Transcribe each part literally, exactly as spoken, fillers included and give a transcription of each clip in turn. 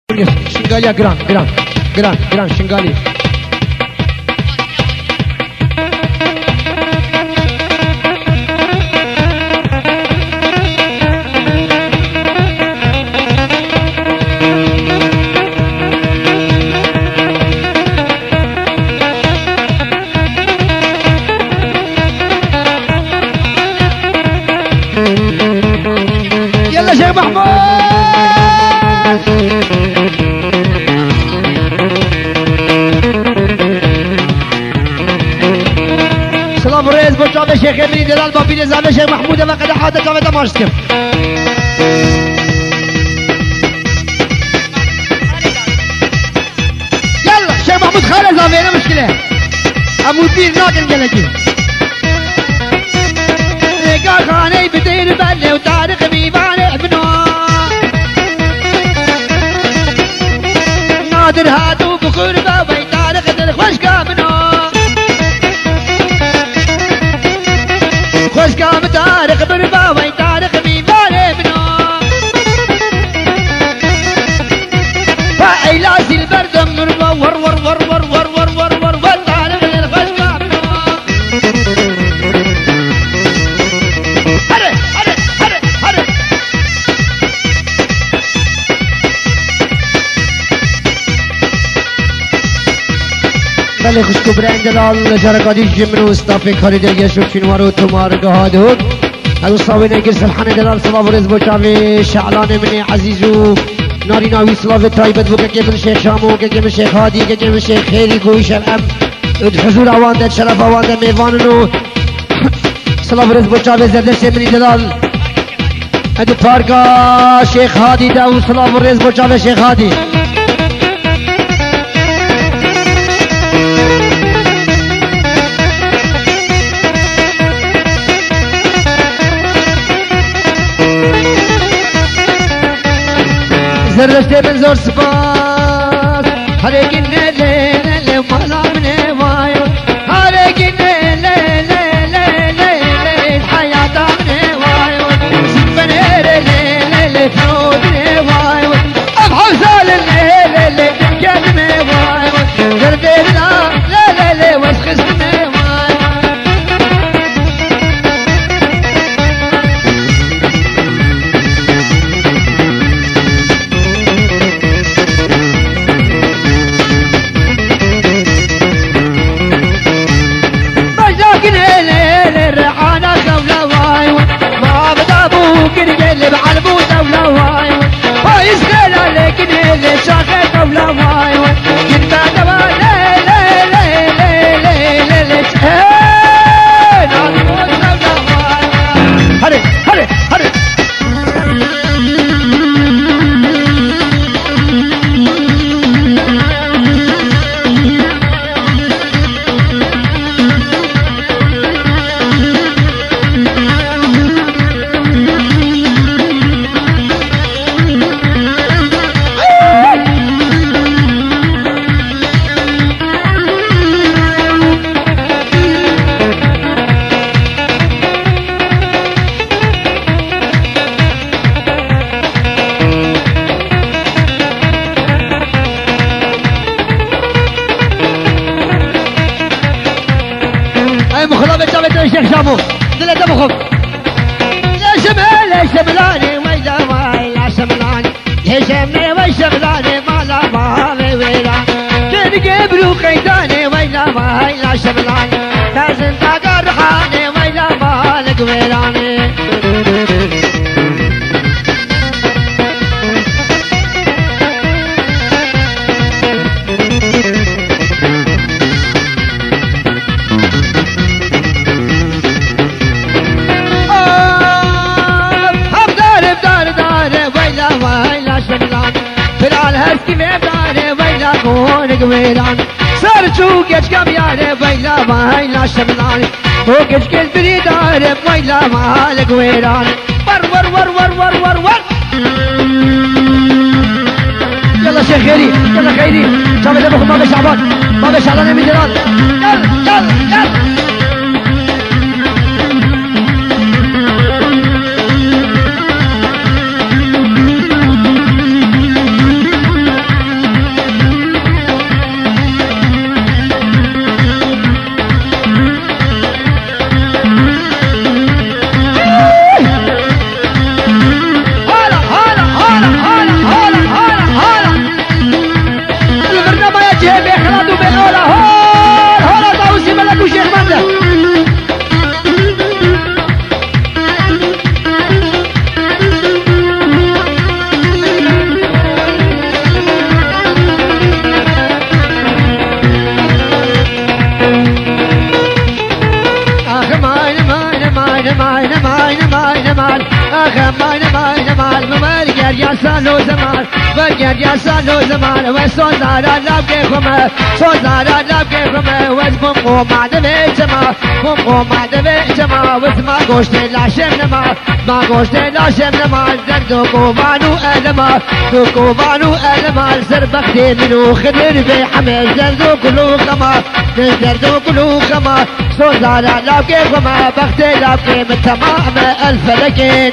شنغاليا جران جران جران جران شنغالي يلا شيخ محمود سلام الرئيس بوشعب الشيخ امين دلال بابي نزام الشيخ محمود وقد حادث جامعة مارسكم يلا الشيخ محمود خالد زافينا مشكلة امود بير ناقل جلجي رقا خاني بدير بلي وتاريخ بيبان ابنو نادر هاتو بقربة وبي تاريخ دلخوش كامنو خوش كام تاريخ بربا وي تاريخ بيبان ابنو فايلاس البردم نربا ور ور ور ور ور ور ور ور ور تاريخ دلخوش كامنو هري هري هري هري بله خوشکو برند دلال جرقادی جمرو استافی کاری دیگه شوکین وارو تمارگه هادود هلو صاوی نگر سلحان دلال صلاف رز بوچاوی شعلان منی عزیزو ناری ناوی صلاف تایبت بو که من شیخ شامو که من شیخ هادی که من شیخ خیری گوی شرم حضور آوانده شرف آوانده میواننو صلاف رز بوچاوی زردش منی دلال ادو پارگا شیخ هادی داو صلاف رز بوچاوی شیخ هادی زرشته من زور سپاس هرگی نه له له مالا منه وایو هرگی نه له له له له حیاتا منه وایو سپنه له له له فرودنه وایو اب حوزال له له له کلمه وایو درده لا له له له وسخس منه اللي بعلبو دولة واي فايز ليلة لكن اللي شاخد دولة واي كنت دوا لي لي لي لي لي لي لي ايه نعطوك دولة واي هري هري هري الشيخ شابو دلت ابو خب يا شمال يا شملاني ويلا ويلا شملاني يا شملاني ويلا شملاني مالا مالي ويلا كن قبلو قيداني ويلا ويلا شملاني لازم تاقر رحاني ويلا مالك ويلاني هسكي بيبداني ويلا كونك ويلان سرچو گچ کم یاره ویلا ویلا شملان تو گچ گچ بریدار ویلا مالک ویران ور ور ور ور ور ور ور يلا شيخ خيري يلا خيري شابه دبخ بابا شعبان بابا شعبان من جلال يلا يلا يلا خمان مال مال مبرگر یا سالو زمان برگر یا سالو زمان و سوزارا لب کے خمه سوزارا لب کے خمه و اسمم قوماد بیچما مم قوماد بیچما و اسما گوشت لاشم نما ما گوشت لاشم نما درد و قوبانو علما دو قوبانو علما سر بختی منو خدر بی حمل درد و کلو خما درد و کلو خما سوزارا لب کے خمه بخت لب کے متمام الفلكين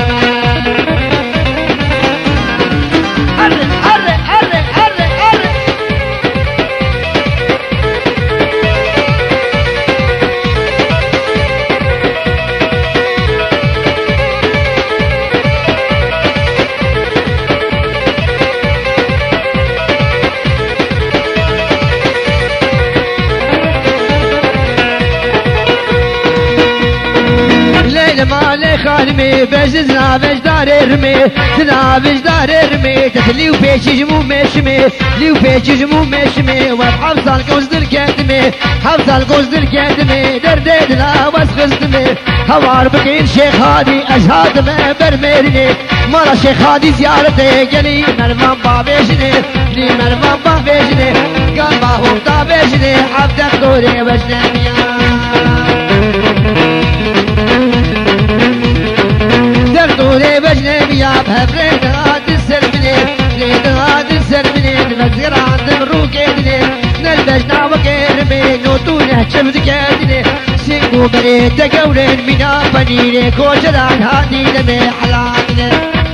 أرق أرق أرق أرق أرق مال خانمي بج زنابج دار رمي زنابج دار رمي تتليو بيش جمو مشمي ليو بيش جمو مشمي وحفظ القوز دل كدمي حفظ القوز دل كدمي درد دلا واسخز دمي هوار بقين شيخ هادي ازهاد ما برميرني مرا شيخ هادي زيارتي قلي مرمان بابيشني لي مرمان بابيشني قال باهم طابيشني عبدك دوري وجنبيا دوري بجنبيا بهبريد غاد السرمني بريد غاد السرمني نمزر عند مروكيدني نلبجنا وكيرمي نوتو نهجم ذكادني سينقو بريد تقولين منا بنيني كوشلان هادي لمي حلاني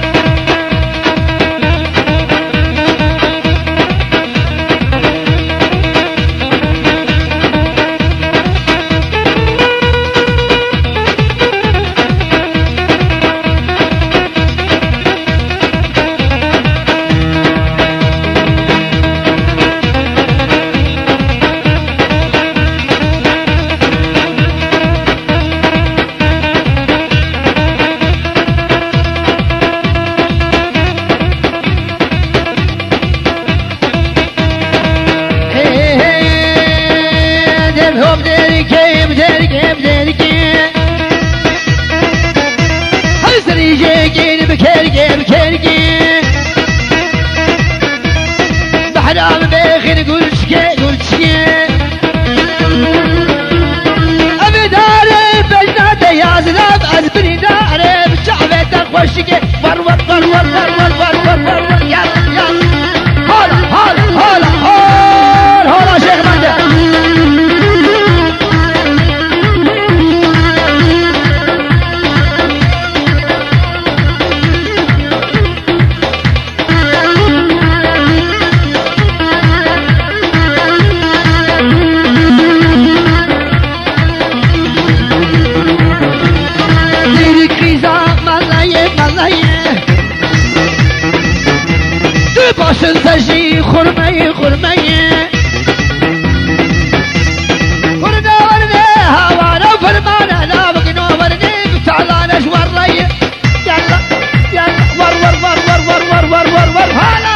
بحرام بخير قول شكي قول شكي أبي داري بجنات يا زلاب أزبني داري بشعبي تخوى شكي ور ور ور ور ور ور ور ور ور يلا يلا هولا هولا هولا هولا هولا شيخ مندى باشن تجي خرمي خرمي ورنا ورنا هوانا فرمانا لا بقنا ورنا بتعلانا جوار ري يلا يلا ور ور ور ور ور ور ور ور ور هلا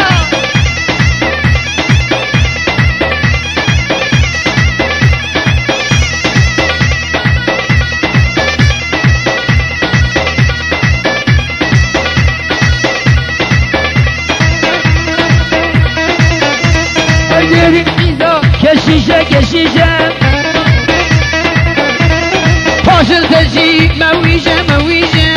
كشيشة كشيشة فاشل تجي مويجة مويجة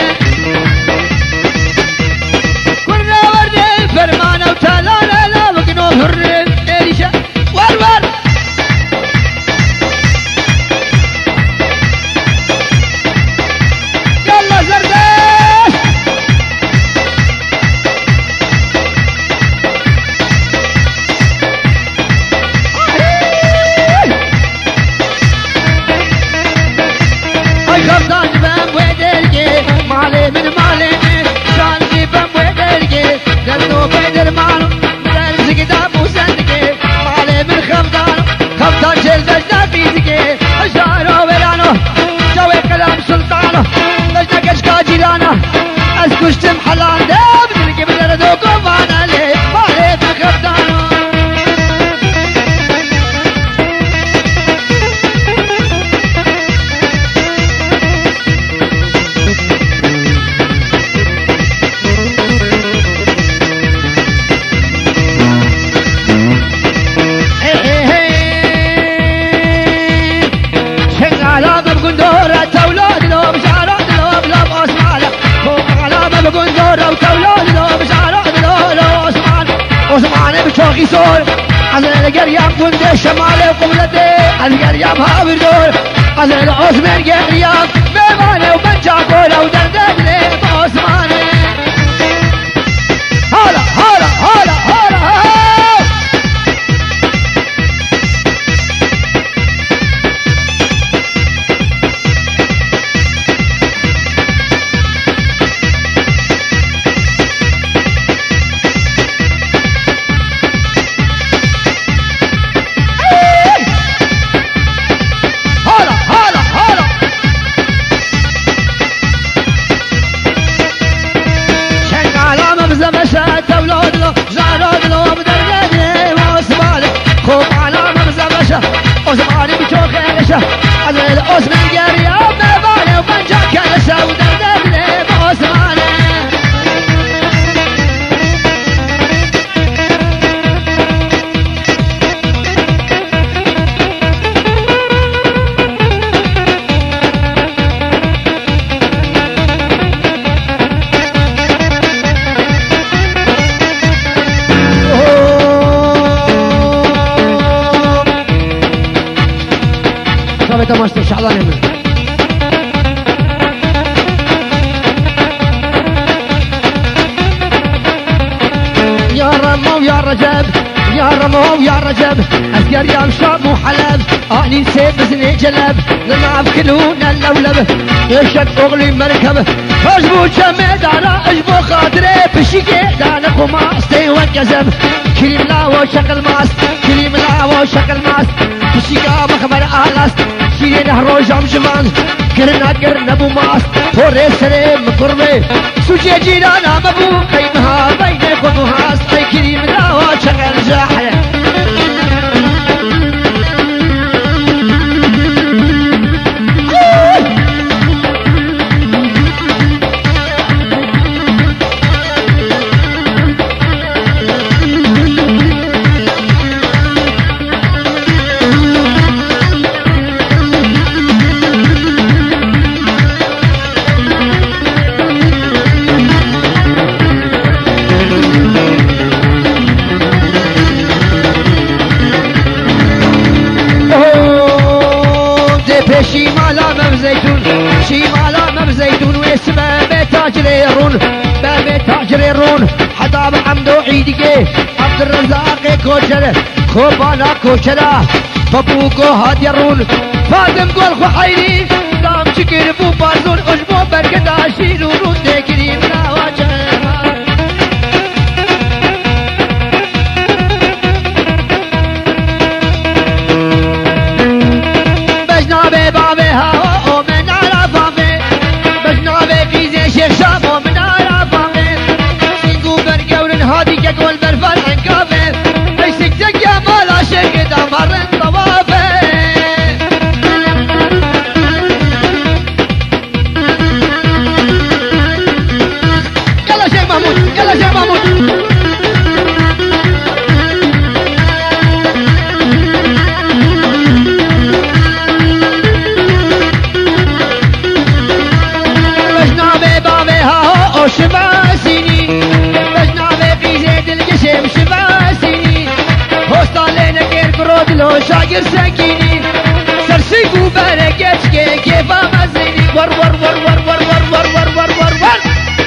كنا ورد فرمانة وتالانا لا وقنو هرد إريشة ور ور يلا زرداش بشوخي صور على القريب وندي شمالي وقبلتي القريب هابردور على العثمان قريب بماني وبنجاكولا ودندني بعثماني هلا هلا هلا هلا هلا وزماني بشوخ نشا على الأسم القرية مباني وبنجاك نشا ودردني بعثماني تماشتر شعلان من يا رمو يا رجب يا رمو يا رجب أذكر يا مشاب وحلب أهلي سيب بزني جلب نلعب كلونا اللولب يشد أغلي مركب أجبو شمدانا أجبو خاطري بشيكي دانا خماستي وانكزب كريم لاو شكل ماست كريم لاو شكل ماست بشيكا مخبر آلاست شيرين هرو جام جمان كرنا كرنا بو ماست فوري سريم قربي سوجي جيرانا مبو قيمها بين خطو هاست اي كريم لاو شكل جاحل شمالا مب زيتون شمالا مب زيتون واسمه بتاجريرون بتاجريرون حضاب عمدو عيدك عبد الرزاق كوشر خوبانا كوشرا بابوكو هاديرون فاطم قول خحيري دام شكر بو بارزون اجبو بركدا شيرون دكريم لا واجه شاقر ساكيني سرسيقو بركاتك كيفا مزيني ور ور ور ور ور ور ور ور ور ور ور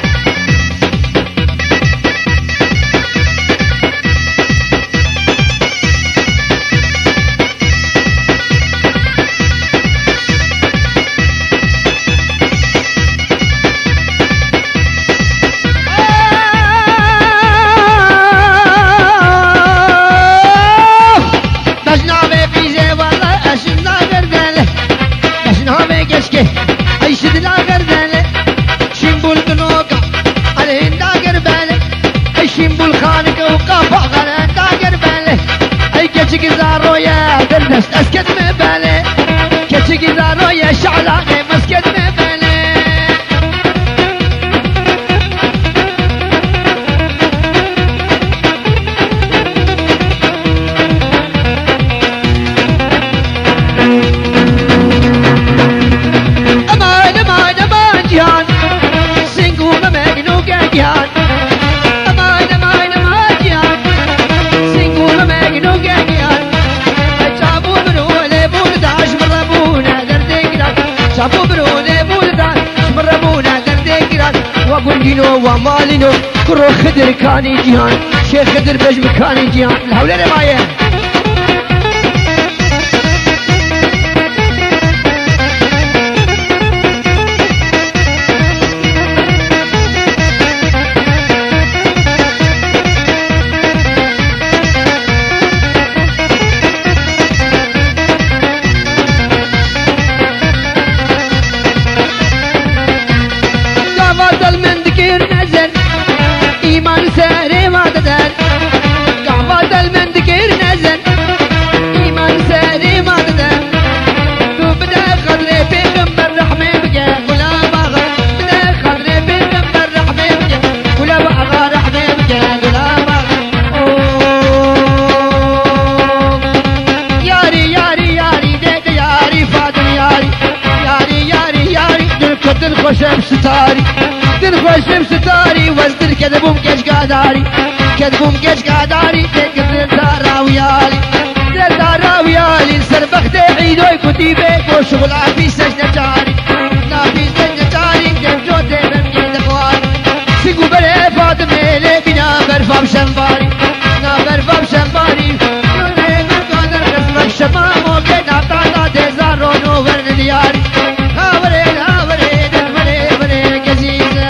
اي شد لا غردله شنبول بنوقع عليه داقر باله اي شنبول خانق وقافع غلا داقر باله اي كتشك زارو يا دلدس اسكت مباله كتشك زارو يا شعلاني مسكت مباله قندينو ومالينو كرو خدر كاني جيهان شيخ خدر بج مكاني جيهان الهولة رماية إيمان ساري ما تدل قعبات المندكير نزل إيمان ساري ما تدل تو بدا خضري بيغمبر رحمي بجا ولا بغى بدا خضري بيغمبر رحمي بجا ولا بغى رحمي بجا ولا بغى ياري ياري ياري ديك ياري فاطم ياري ياري ياري ياري دلك دلخوشم ستاري دلخوشم ستاري وزدر كذبهم كيش قاداري كذبهم كيش قاداري تقدر داراويالي داراويالي سربخت عيدوي كتيبك وشغل عفي سجنة جاري نافي سجنة جاري دمجو دمم يدخوان سيقو بلي فاطمة لي بنا برفام شنباري نا برفام شنباري يوني من قادر قسمك شمامو كنا بتعطى ديزارونو ورن دياري هاورين هاورين ورين ورين كزيزة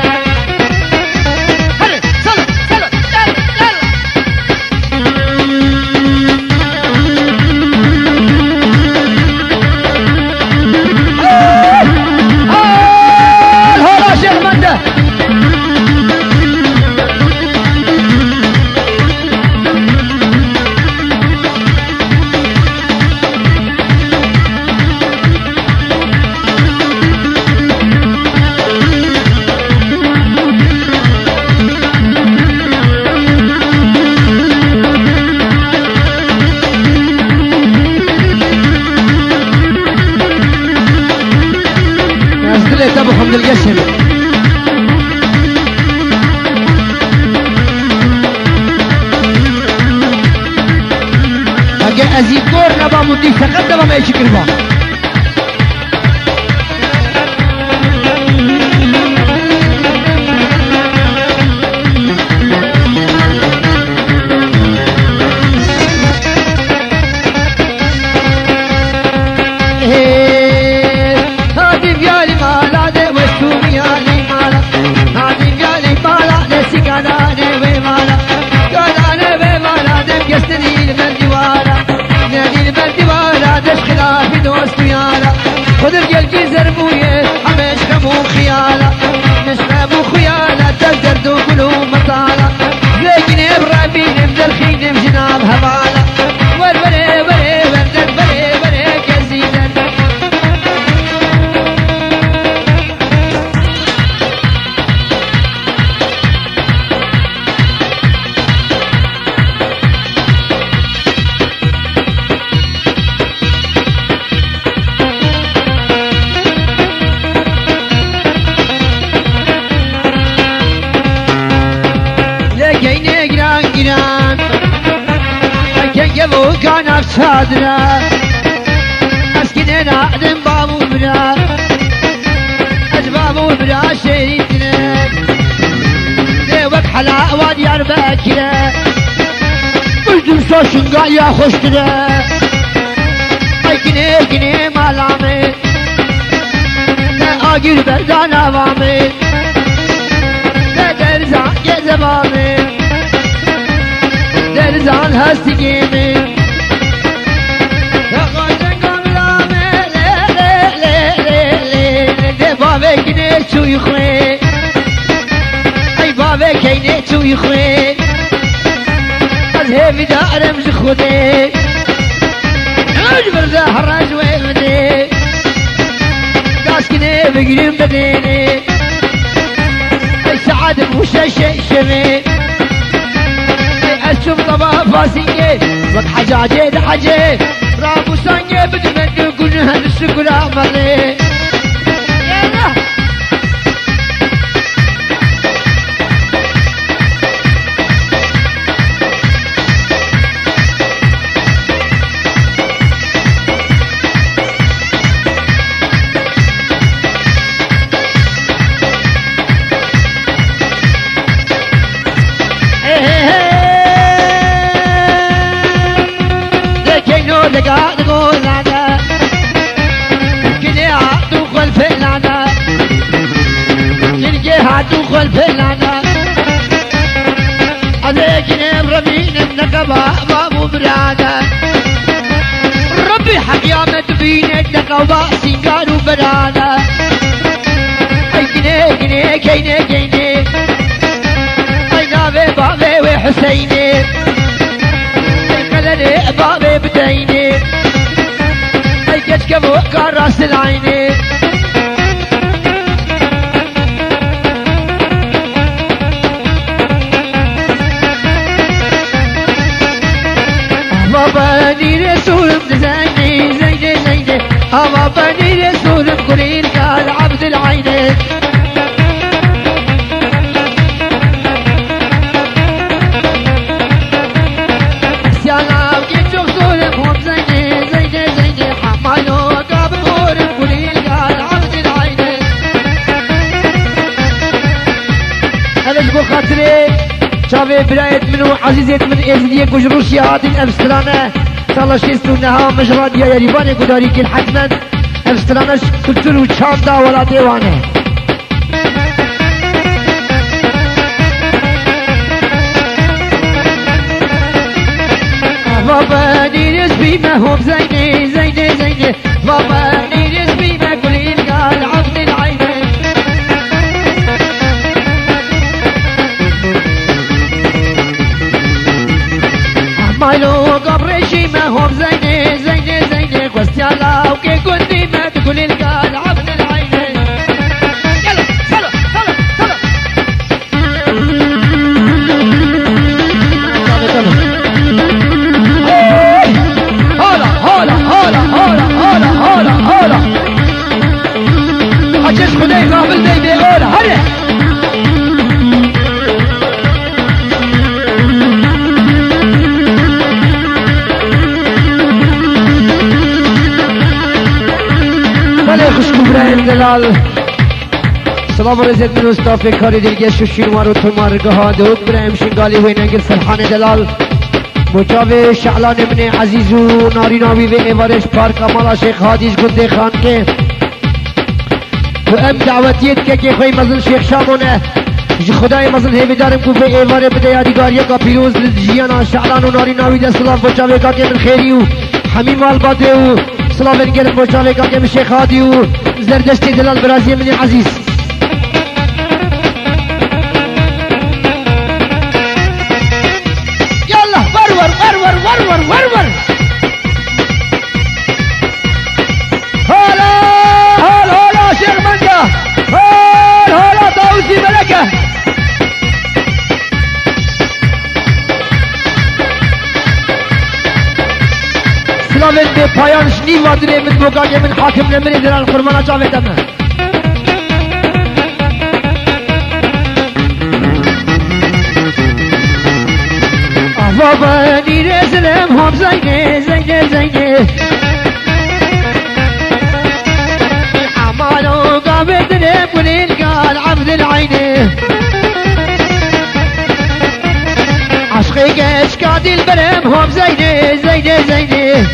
ابو حمد القشم اجي ازيد دور نبا مدي تقدم ما يشكر با خذ الجلجي زربويه حمش خمو خيالة مش خمو خيالة تقدر دوكلو مطالة زيكني برابين مدرخين بجناب هبالة ور وري وري وردن وري وري كزيدن يبو كان افسادنا اسكننا عدن بابو برا اجبابو برا شريتنا ديوك حلا وادي ارباكنا قلتم سوشن قال يا خوشتنا اي كني كني مالامي لا اقل بردان اوامي لا درزان يزبامي درزان هستقيمي تقاجن قبلامي لي لي لي لي لي دي بابك نيتشو يخوي اي بابك نيتشو يخوي الهيفي دارم زخودي اجبر زهر اجوي بدي قاسكني بقريم بديني اي سعاد بوشاشي شمي الشم طبا فاسية وقت حجاجي ده حجي رابو سانجي بدمن كلها الشكر عملي بابو براده ربي حق يامت بينت لقوا سنقار وبراده اي جنيه جنيه كيني كيني اي نابي بابي وحسيني اي خلني بابي بديني اي كشكبو كراس العيني بني رسول زيني زيني زيني هوا بني رسول قرين قال عبد العيني سيانا وجيت رسول هم زيني زيني زيني حمالو قاب بور قرين قال عبد العيني هذا شبو خاطري شافي برايت منو عزيزت من ازديك وجروشي هاتي الافسترانة صالة شيستونها مجرى ديا يريباني قداري كل حتما افسترانة كتر وشامدا ولا ديوانه بابا نيرس بيما هم زيني زيني زيني بابا نيرس بيما كلين قال عبد العيني مايلو قبرشي ما هم زيني زيني زيني قوستيالا وكي كنتي ما تقول القال عبد العيني يلا صلوا صلوا صلوا هلا هلا هلا هلا هلا هلا هلا حجيش خدي قابل ديدي هلا هلا خوشکو برایم دلال سلام رزت من استافه کاری دیگه شوشین وارو تمار گهادوک برایم شنگالی وی نگل سلحان دلال مجاوه شعلان من عزیزو ناری ناوی و ایوارش پارک امالا شیخ حادیز گنده خان که و ام دعوتیت که که خوی مزل شیخ شامونه جی خدای مزل هیوی دارم کو به ایواره بده یادگاریه کا پیروز جیانا شعلان و ناری ناوی ده سلام مجاوه کا که من خیری و حمیم آلباده و سلام الجل المجاوي كاكم الشيخ هادي وزردشتي دلال برازيل من عزيز يلا ورور ورور ورور ورور هلا هلا هلا شيخ منجا هلا هلا طاوسي ملكه سلامت به پایان شنی وادره من بوگاگه من حاکم نمری درال قربانا جاوه دمه بابا نیر سلام هم زینه زینه زینه عمالو قابل درم قليل قال عبد العينه عشقي قاش قادي البرم هم زينه زينه زينه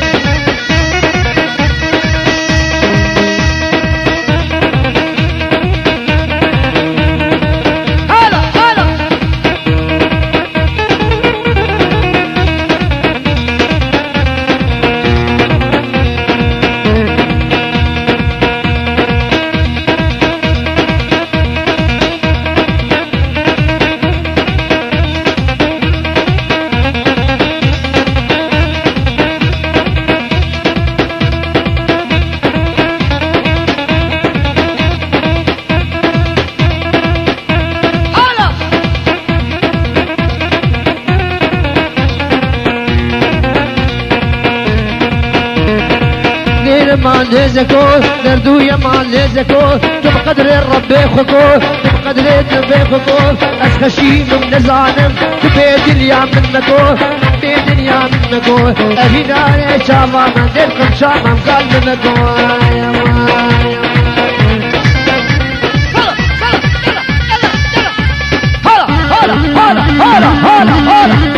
مال زكو دردو يا مال زكو تم قدر الرب خكو تم قدر الرب خكو اسخشي من نزانم تبيد اليا منكو بيد اليا منكو اهينا يا شاما من دلكم شاما قال منكو يا هلا هلا هلا هلا هلا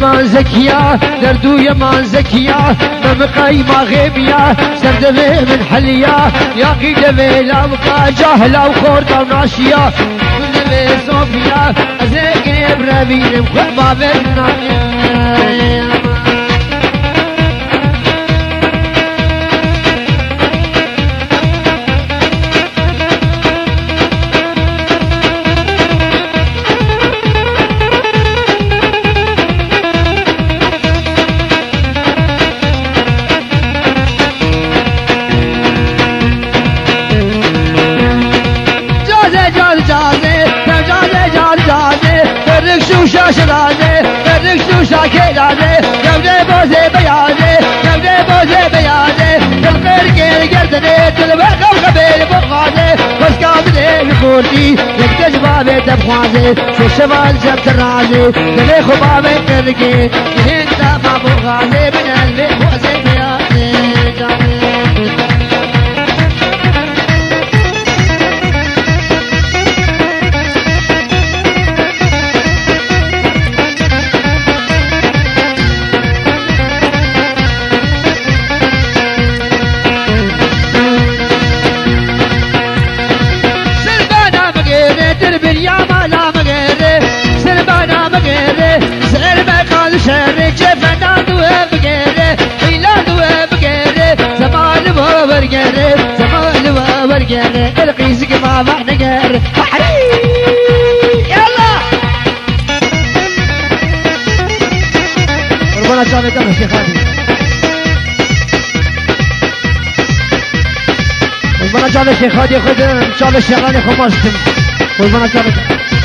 يمان زكية دردو يمان زكية ممقاي ما غيبية سردبي من حلية يا قيدبي لا بقى جاهلة وخوردة وناشية كل صوفيا أزيقني بربيني مخد بابنا شاشرانه الركش شاكيلانه يودي بوزي بيانه يودي بوزي بيانه الغير غير قردنه تلبق القبيل بغانه وسكابني بخورتي يكتج بابي دبخوانه شو شمال جبت الرانه دلي خبابي ترقي هنت ما بغانه من قلبي بوزي بيانه شهر جفنا دوه بغيره إلا دوه بغيره زمان ما برغيره زمان ما برغيره القيسك ما بعد غيره حري يلا ربنا جابت أنا شيخ هادي ربنا جابت شيخ هادي خد جابت شغالي خماستم ربنا جابت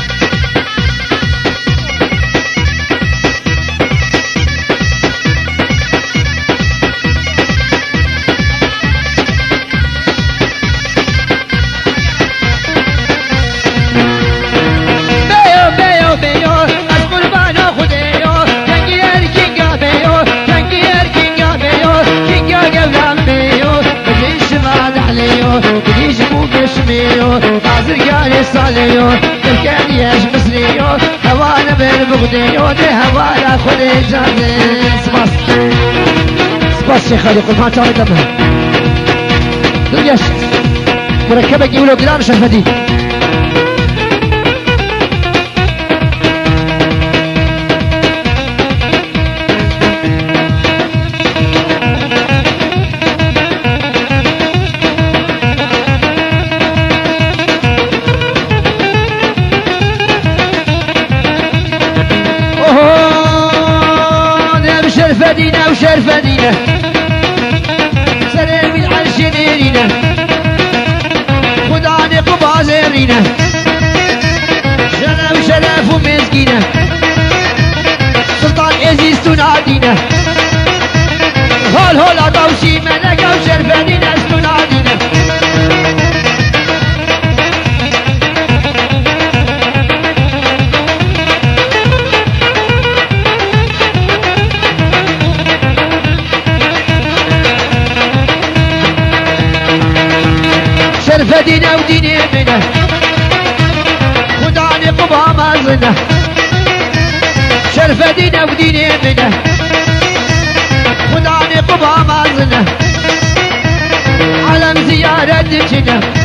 صاليو تركان ياش مسليو هوانا بالبغديو دي هوانا خلي جاني سباس سباس شيخ هادي قل ما تعالي دمها دنياش مركبك يقولوا قرار شرفدي شرفدينا وشرفدينا سلام العرش نيرينا خداني قبا زيرينا شرف شرف ومسكينا سلطان عزيز تنادينا هول هول عطاوشي ملكة وشرفدينا تنادينا شرفدينا وديني منه خداني قبا مازنه شرفدينا وديني منه خداني قبا مازنه علم زيارة جنه